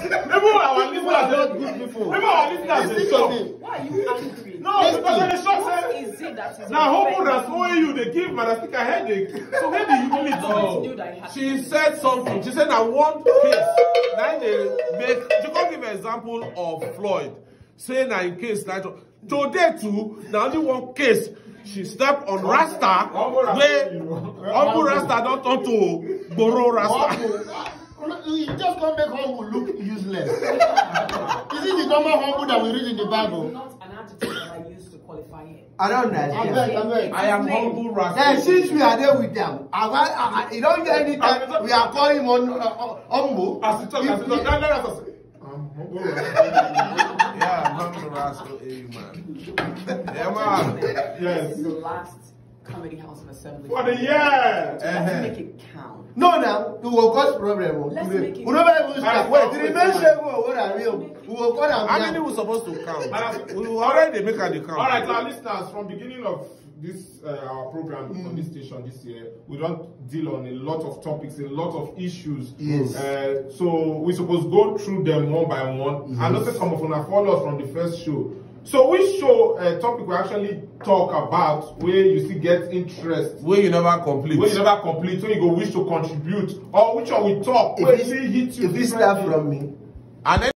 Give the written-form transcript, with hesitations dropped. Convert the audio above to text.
our listeners don't good before. Remember our listeners they shock. Why are you angry? No, because they shock. What is it that is now, hope that's owing you. They give Madastika a headache. So where do you really go? She said something. She said, "I want case." Now they make. She can't give an example of Floyd saying that in case that today too. Now only one case. She stepped on Rasta, where Humble Rasta don't turn to Boro Rasta. You just can't make humble look useless. Is it the normal humble that we read in the Bible? Not an attitude that I used to qualify him. I don't understand. I am Humble Rasta. Then since we are there with them, you don't get any time. We are calling him on humble. As you talk, let us say, I'm Humble Rasta. Yeah, Humble Rasta, man. Yeah, man. Yes. This is the last Comedy House of Assembly. For the year. Let's make it count. No, now we will cause problem. Let's make it. We never even start. Wait, the dimension what are real? We will call them. How many we supposed to count? We already make an account. All right, our listeners, from beginning of this our program on this station this year, we don't deal on a lot of topics, a lot of issues. Yes. So we supposed go through them one by one. Yes. And also some of them follow us from the first show. So which show topic we actually talk about where you still get interest? Where you never complete. Where you never complete, so you go wish to contribute, or which one we talk where you see hit you. If you start from me. And then